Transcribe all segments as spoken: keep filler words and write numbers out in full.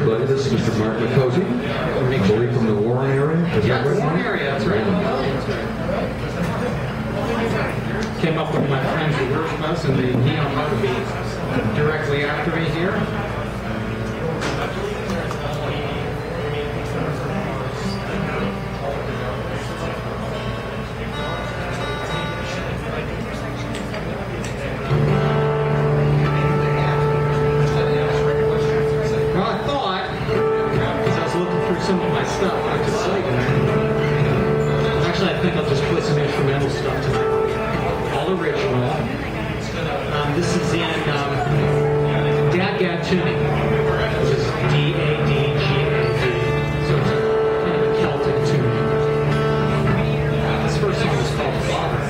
everybody. This is Mister Mark Mecozzi, I believe from the Warren area. Is yeah, that right? Warren area, that's right. Came up with my friends who work with us, and they neon to be directly after me here. Some of my stuff I just like. Actually, I think I'll just play some instrumental stuff tonight. All original. Um, this is in um, Dad Gad tuning, which is D A D G A D. So it's a kind of a Celtic tuning. This first song is called Father.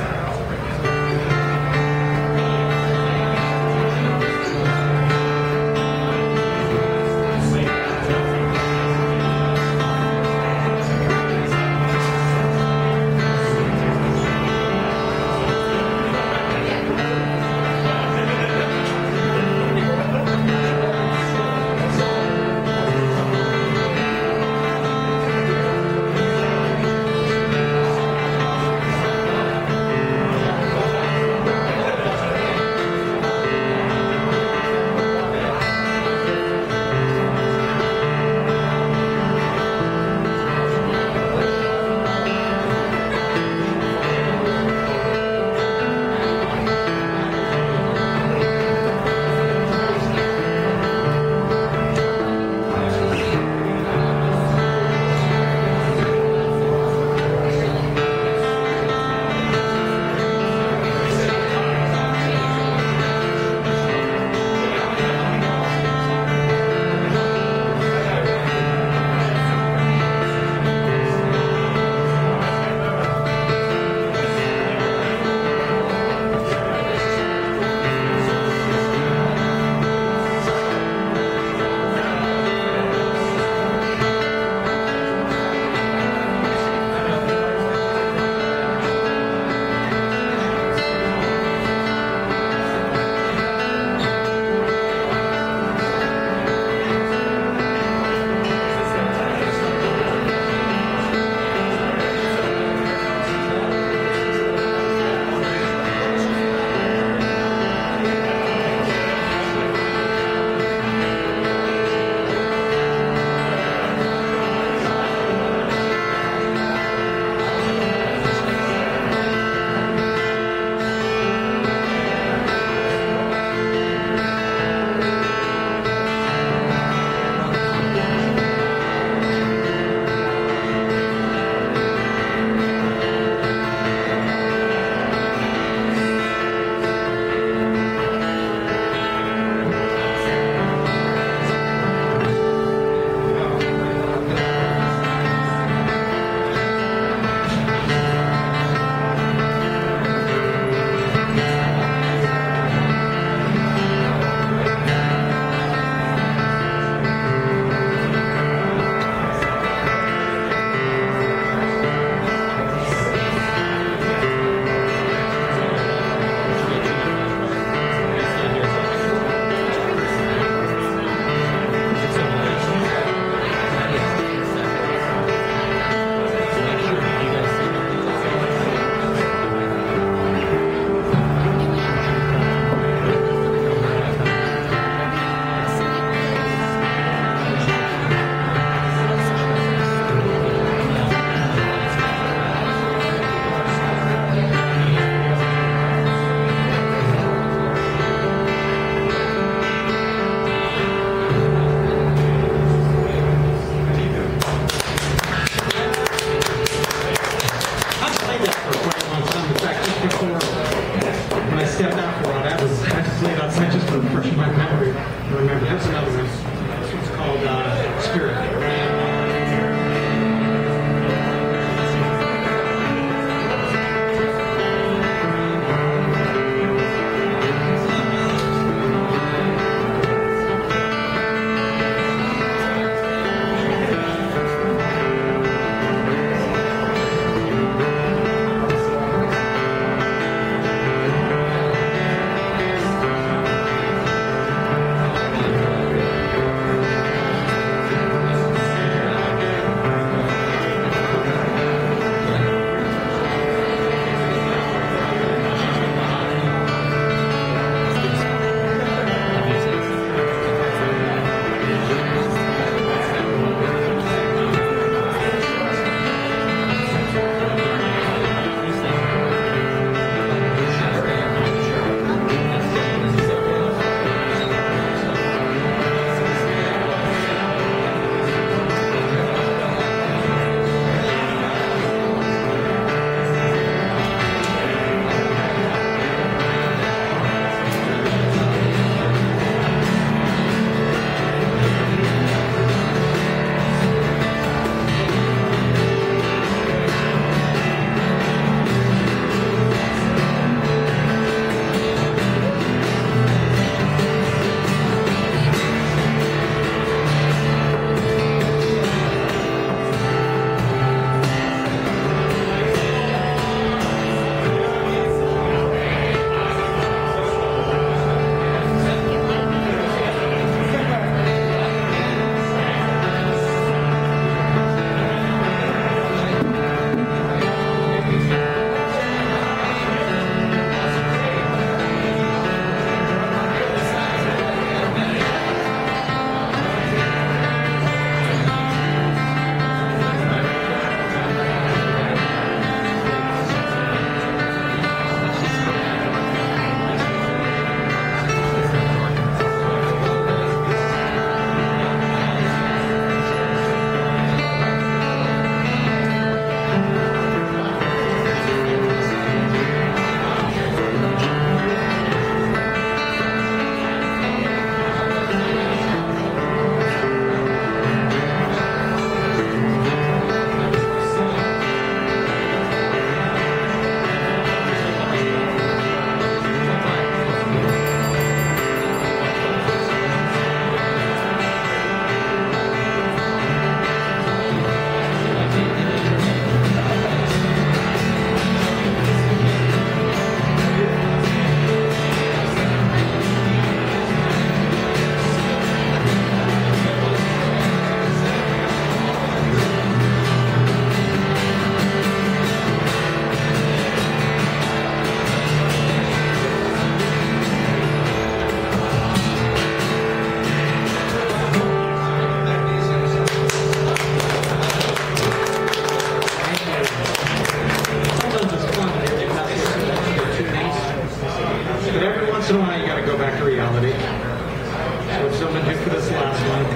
So if someone do for this last one.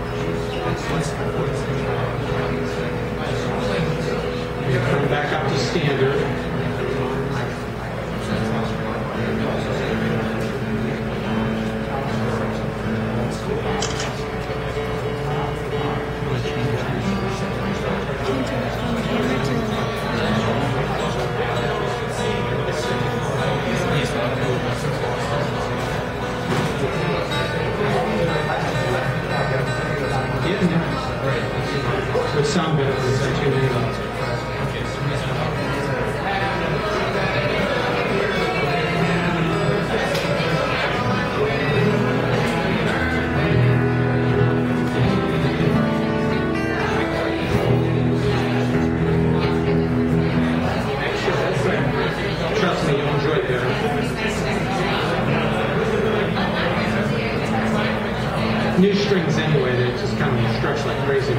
You come back up to standard. So sound better than that too many. Trust me, you'll enjoy it there. New strings anyway, they just kind of stretch like crazy.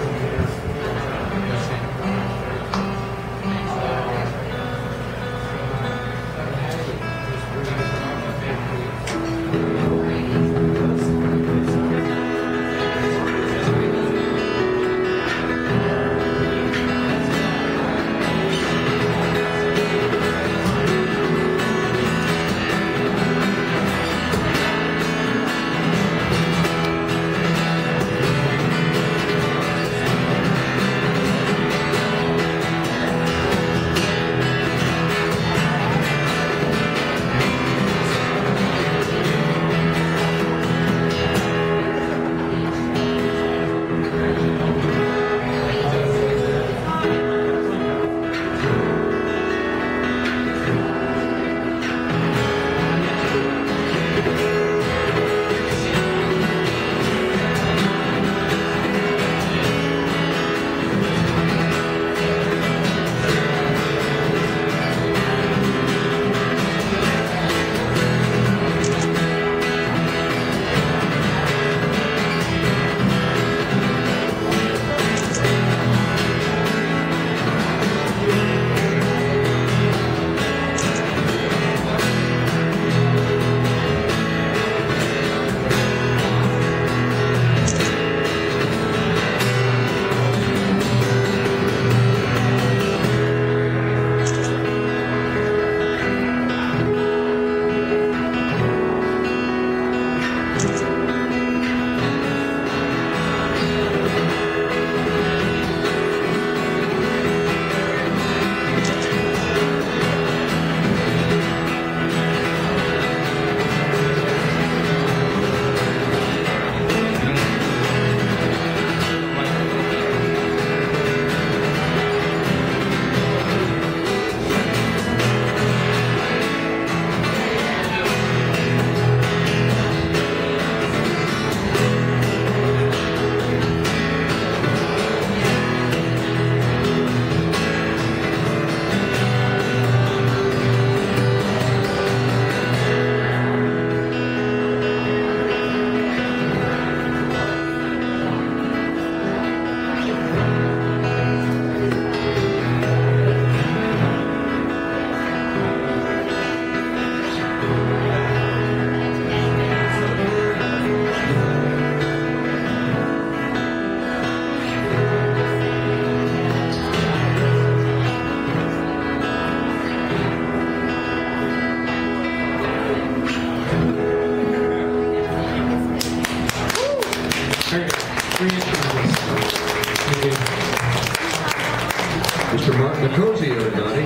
Mister Mark Mecozzi, everybody.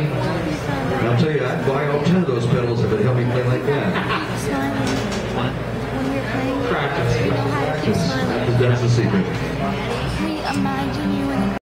And I'll tell you, I'd buy all ten of those pedals if it helped me play like that. Practice. That's the secret. We imagine you in